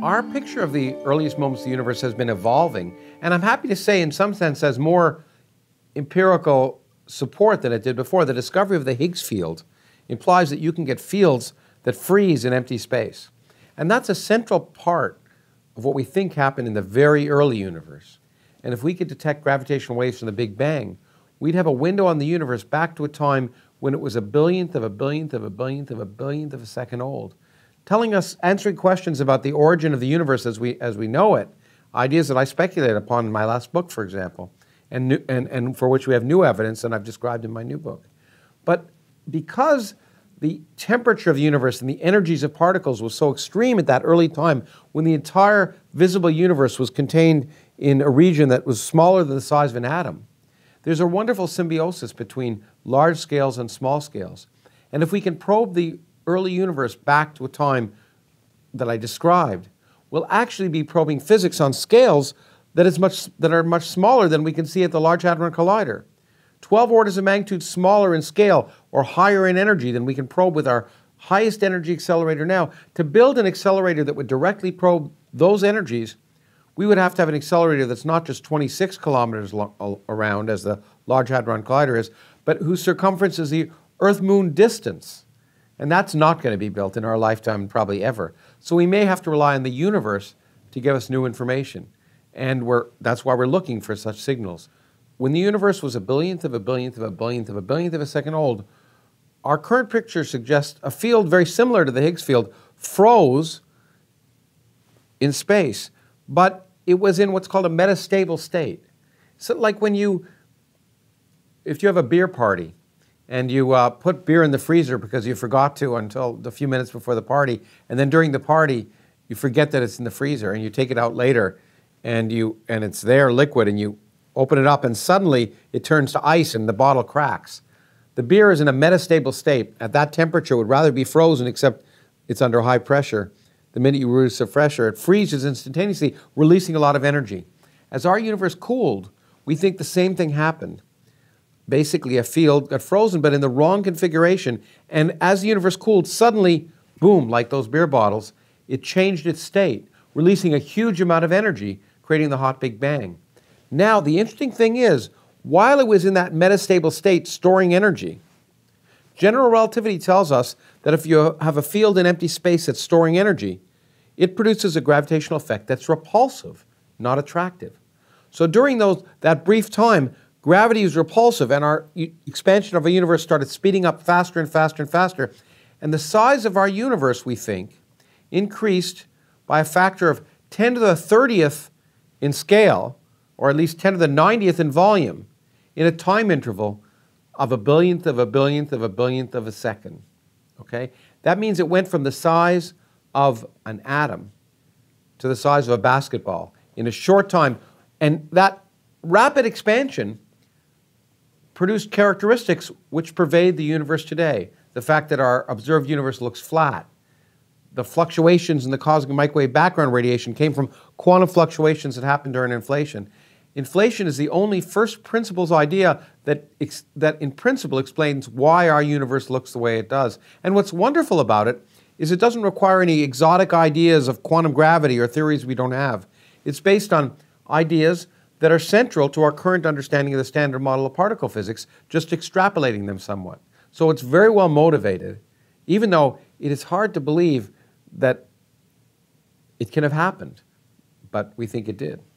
Our picture of the earliest moments of the universe has been evolving, and I'm happy to say, in some sense, has more empirical support than it did before. The discovery of the Higgs field implies that you can get fields that freeze in empty space. And that's a central part of what we think happened in the very early universe. And if we could detect gravitational waves from the Big Bang, we'd have a window on the universe back to a time when it was a billionth of a billionth of a billionth of a billionth of a second old, telling us, answering questions about the origin of the universe as we know it, ideas that I speculated upon in my last book, for example, and for which we have new evidence, and I've described in my new book. But because the temperature of the universe and the energies of particles was so extreme at that early time, when the entire visible universe was contained in a region that was smaller than the size of an atom, there's a wonderful symbiosis between large scales and small scales. And if we can probe the early universe back to a time that I described, we'll actually be probing physics on scales that are much smaller than we can see at the Large Hadron Collider. 12 orders of magnitude smaller in scale or higher in energy than we can probe with our highest energy accelerator now. To build an accelerator that would directly probe those energies, we would have to have an accelerator that's not just 26 kilometers around, as the Large Hadron Collider is, but whose circumference is the Earth-Moon distance. And that's not going to be built in our lifetime, probably ever. So we may have to rely on the universe to give us new information. And that's why we're looking for such signals. When the universe was a billionth of a billionth of a billionth of a billionth of a second old, our current picture suggests a field very similar to the Higgs field froze in space, but it was in what's called a metastable state. So like if you have a beer party and you put beer in the freezer because you forgot to until a few minutes before the party, and then during the party you forget that it's in the freezer and you take it out later and it's there liquid, and you open it up and suddenly it turns to ice and the bottle cracks. The beer is in a metastable state. At that temperature it would rather be frozen, except it's under high pressure. The minute you reduce the pressure, it freezes instantaneously, releasing a lot of energy. As our universe cooled, we think the same thing happened. Basically, a field got frozen, but in the wrong configuration. And as the universe cooled, suddenly, boom, like those beer bottles, it changed its state, releasing a huge amount of energy, creating the hot Big Bang. Now, the interesting thing is, while it was in that metastable state storing energy, general relativity tells us that if you have a field in empty space that's storing energy, it produces a gravitational effect that's repulsive, not attractive. So during that brief time, gravity is repulsive, and our expansion of our universe started speeding up faster and faster and faster. And the size of our universe, we think, increased by a factor of 10 to the 30th in scale, or at least 10 to the 90th in volume, in a time interval of a billionth of a billionth of a billionth of a second. Okay? That means it went from the size of an atom to the size of a basketball in a short time. And that rapid expansion produced characteristics which pervade the universe today. The fact that our observed universe looks flat. The fluctuations in the cosmic microwave background radiation came from quantum fluctuations that happened during inflation. Inflation is the only first principles idea that in principle explains why our universe looks the way it does. And what's wonderful about it is it doesn't require any exotic ideas of quantum gravity or theories we don't have. It's based on ideas that are central to our current understanding of the standard model of particle physics, just extrapolating them somewhat. So it's very well motivated, even though it is hard to believe that it can have happened, but we think it did.